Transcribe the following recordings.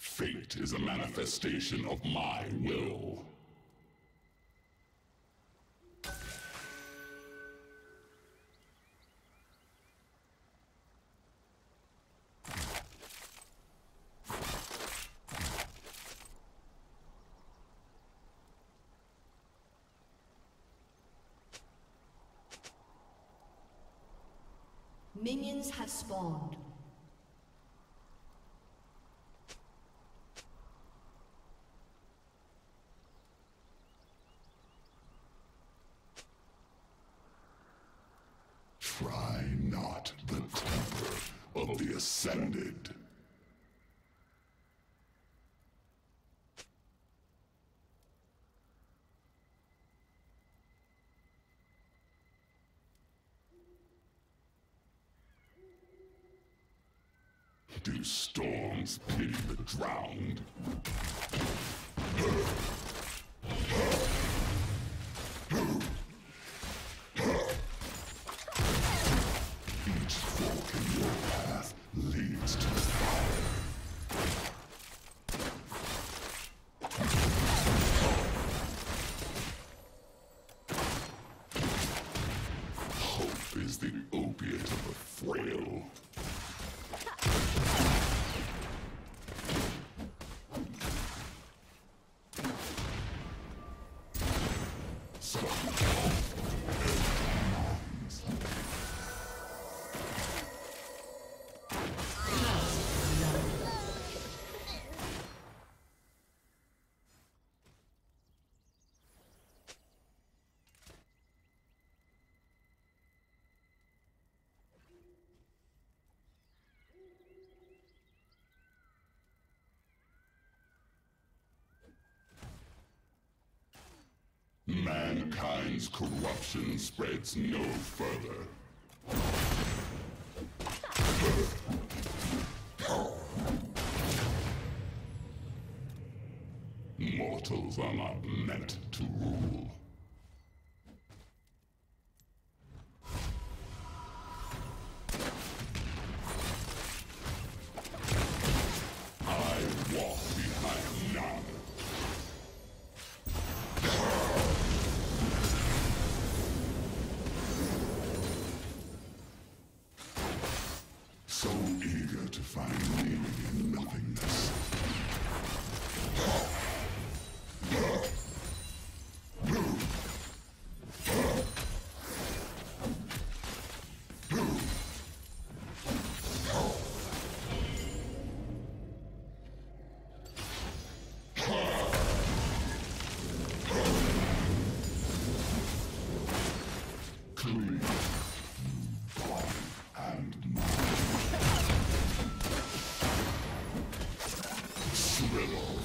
Fate is a manifestation of my will. Minions have spawned. Try not the temper of the Ascended. Do storms pity the drowned? Each fork in your path leads to fire. Hope is the opiate of the frail. Mankind's corruption spreads no further. Mortals are not meant to rule. I walk behind none. So eager to find meaning in nothingness. Clean, body, and mind. Shrivel.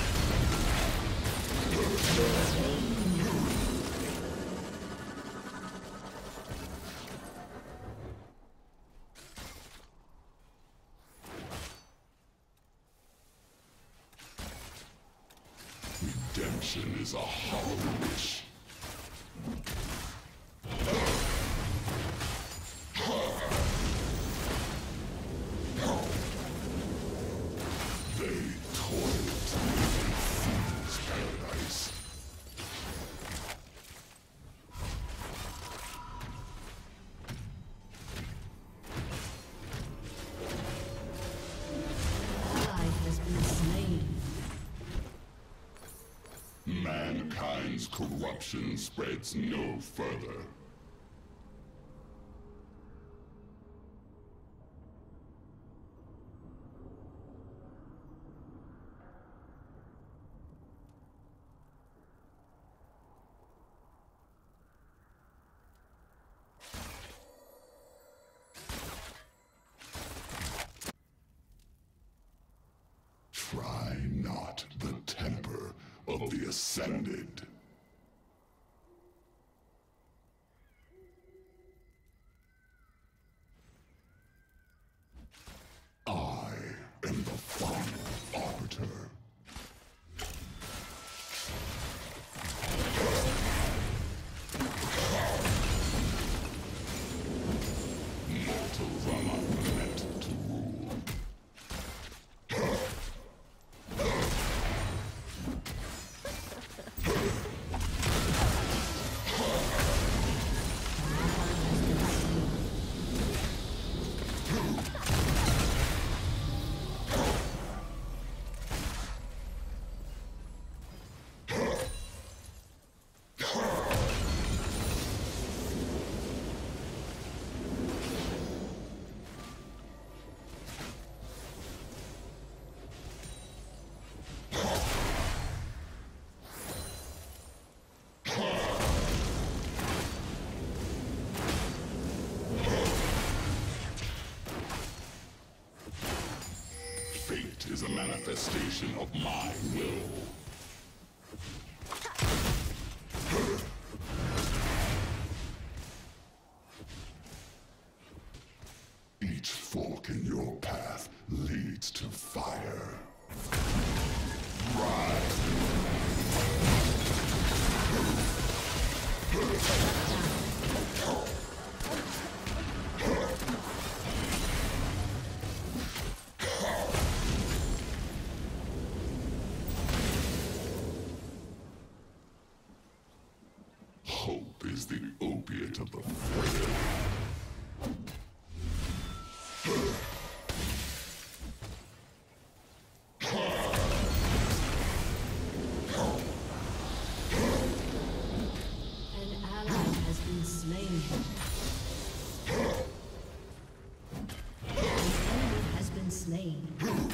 Redemption is a hollow wish. They toil to live in fool's paradise. Ally has been slain. Mankind's corruption spreads no further. Try not the temper of the Ascended. I am the final arbiter. Mortals are not meant to rule. Fate is a manifestation of my will. Each fork in your path leads to fire. Rise! Hope is the opiate of the frail. An ally has been slain. An enemy has been slain.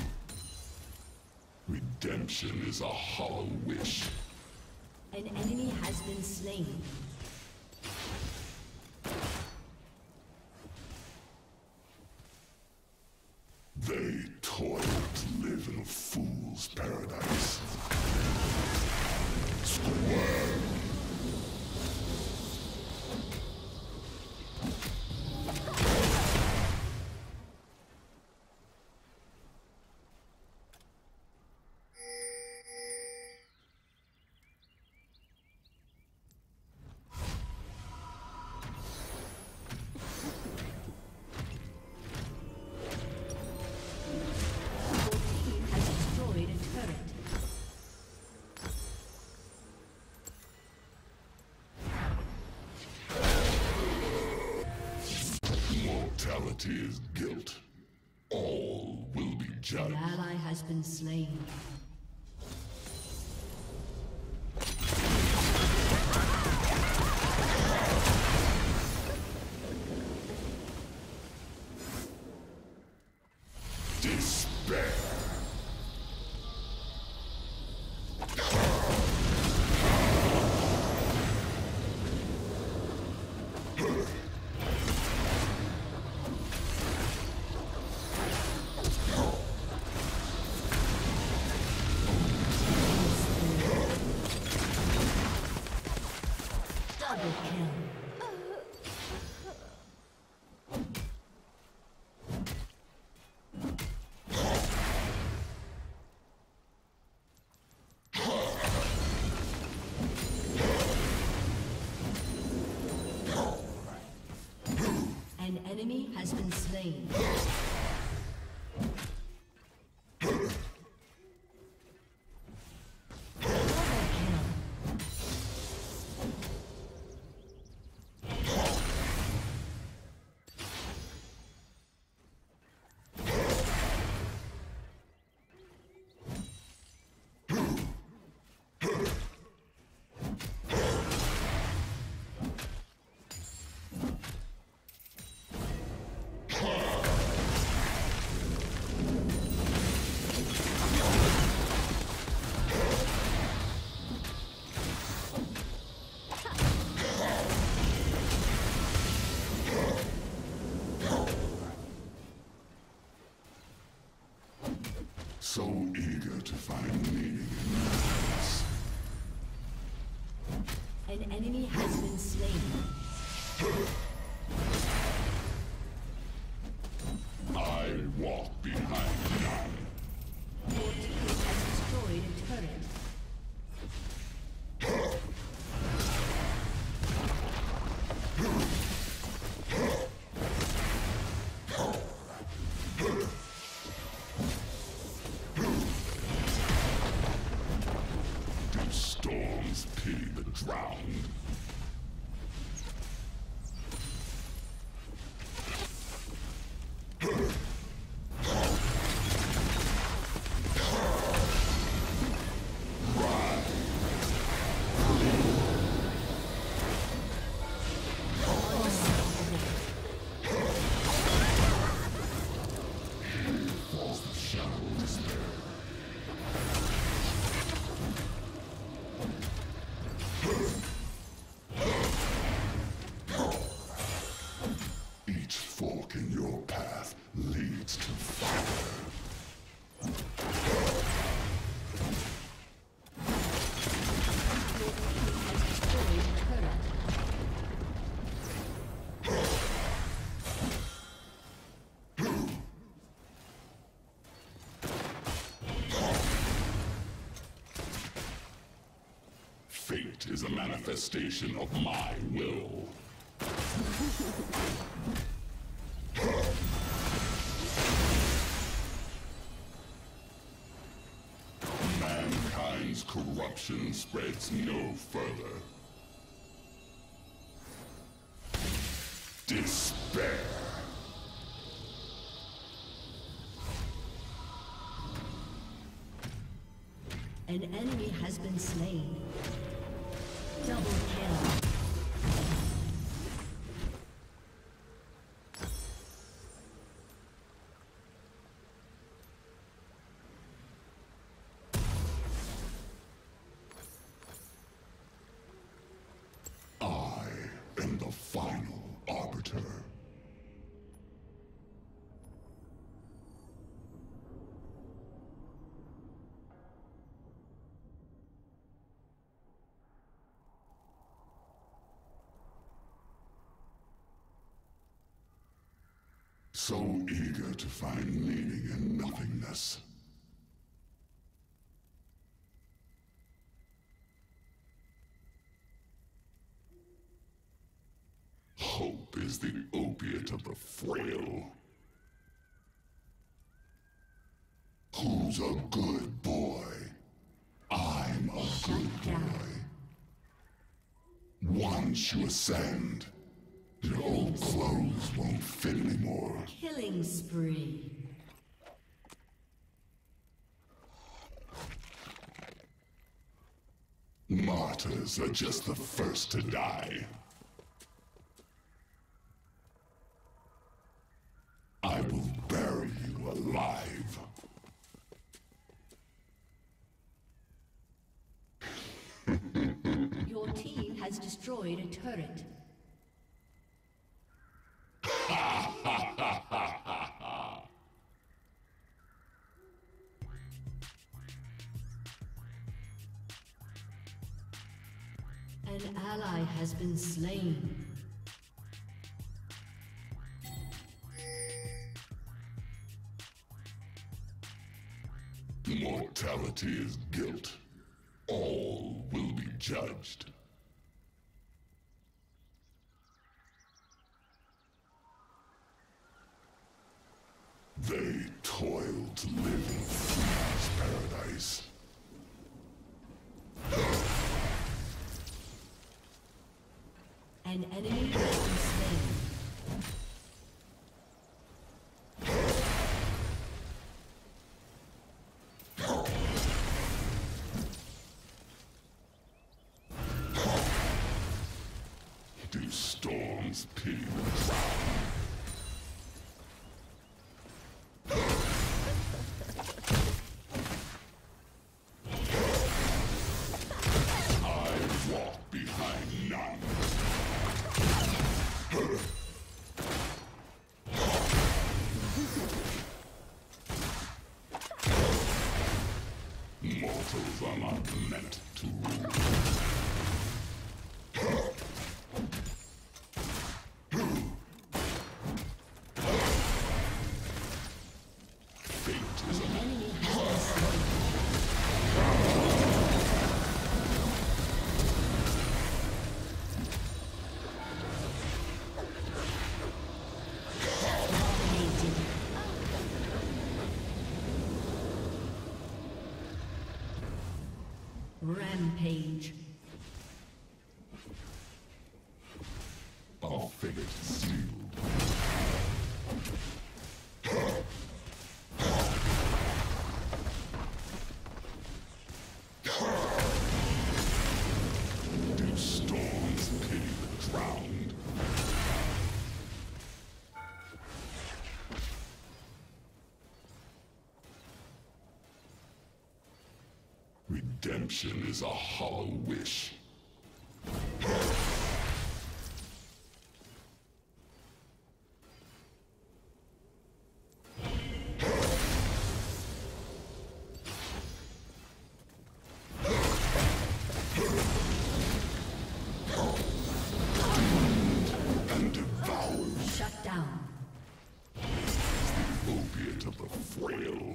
Redemption is a hollow wish. An enemy has been slain. They toil to live in a fool's paradise. Square. Has destroyed a turret. Mortality is guilt. All will be judged. An ally has been slain. Despair. Double kill. An enemy has been slain. So eager to find meaning in madness. An enemy has been slain. I walk behind none. Your team has destroyed a turret. Do storms pity the drowned? Fate is a manifestation of my will. Mankind's corruption spreads no further. Despair. An enemy has been slain. Double kill. I am the final arbiter. So eager to find meaning in nothingness. Hope is the opiate of the frail. Who's a good boy? I'm a good boy. Once you ascend, your old clothes won't fit anymore. Killing spree. Martyrs are just the first to die. I will bury you alive. Your team has destroyed a turret. An ally has been slain. Mortality is guilt. All will be judged. They toil to live in Free's paradise. An enemy has been slain. Do storms pity the ground? I walk behind none. Mortals are not meant to rule. Rampage. Our fate sealed. Do storms pity the drowned? Redemption is a hollow wish. And devours. Shut down. The opiate of the frail.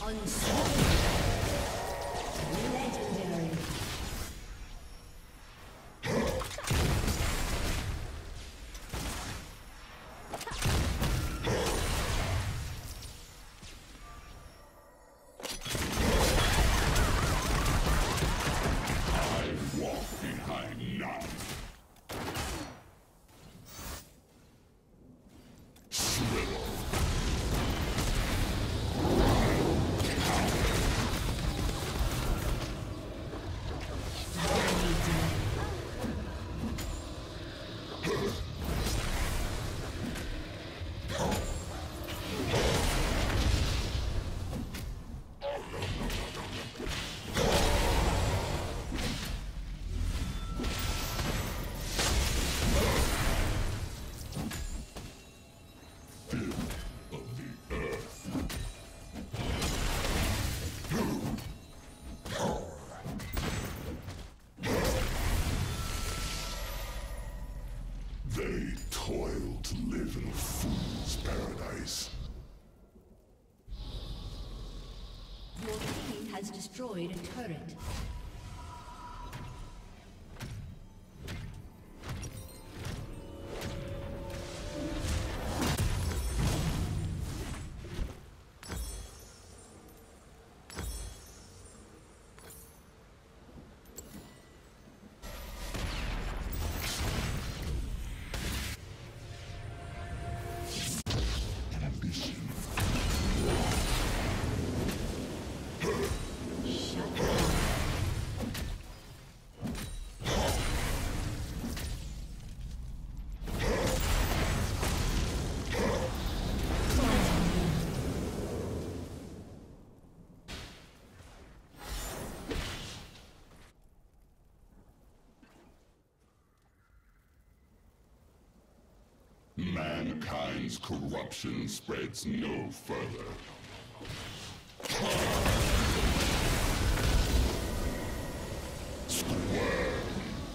Unstoppable. Legendary. They toil to live in a fool's paradise. Your team has destroyed a turret. Mankind's corruption spreads no further. Squirm.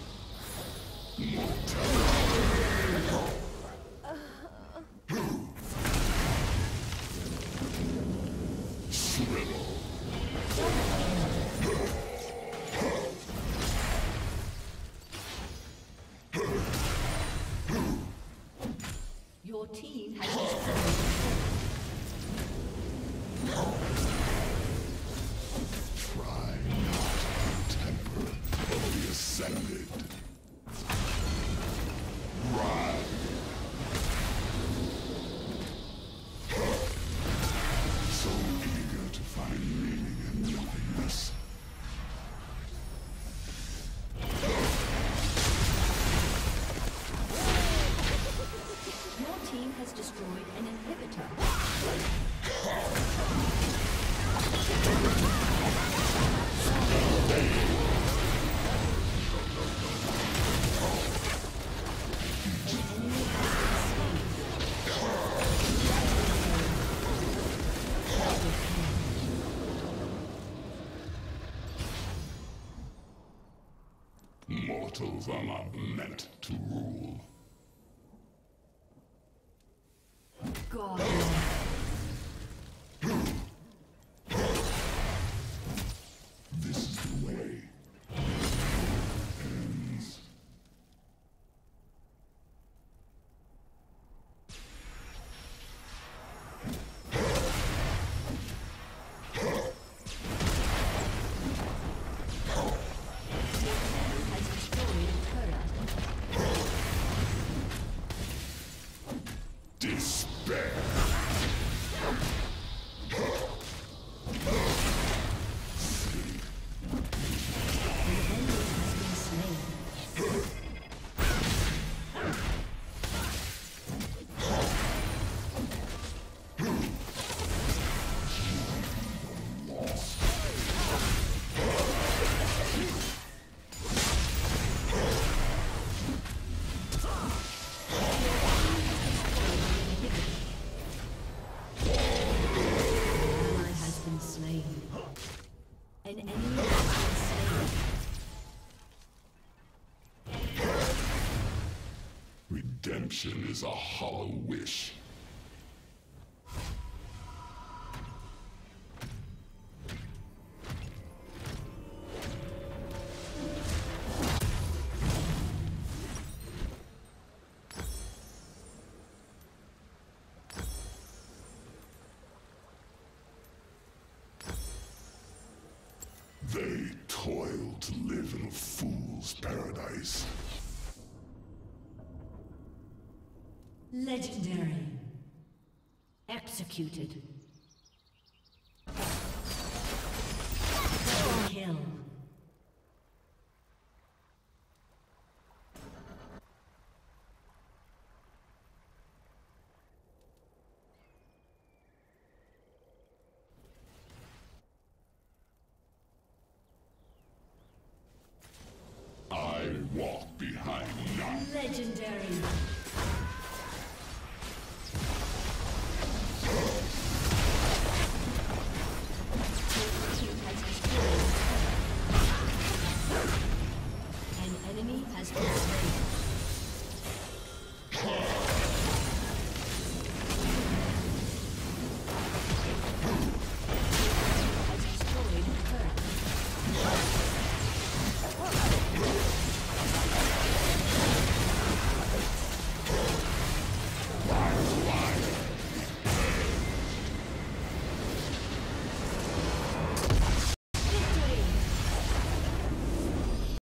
Shrivel. Your team has destroyed. Try not to temper of the ascended. Rise. So eager to find meaning in nothingness. Your team has destroyed an inhibitor. Mortals are not meant to rule. God. This is the way. Ends. Has destroyed a turret. Despair. An enemy has been slain. Redemption is a hollow wish. Legendary. Executed. Double kill.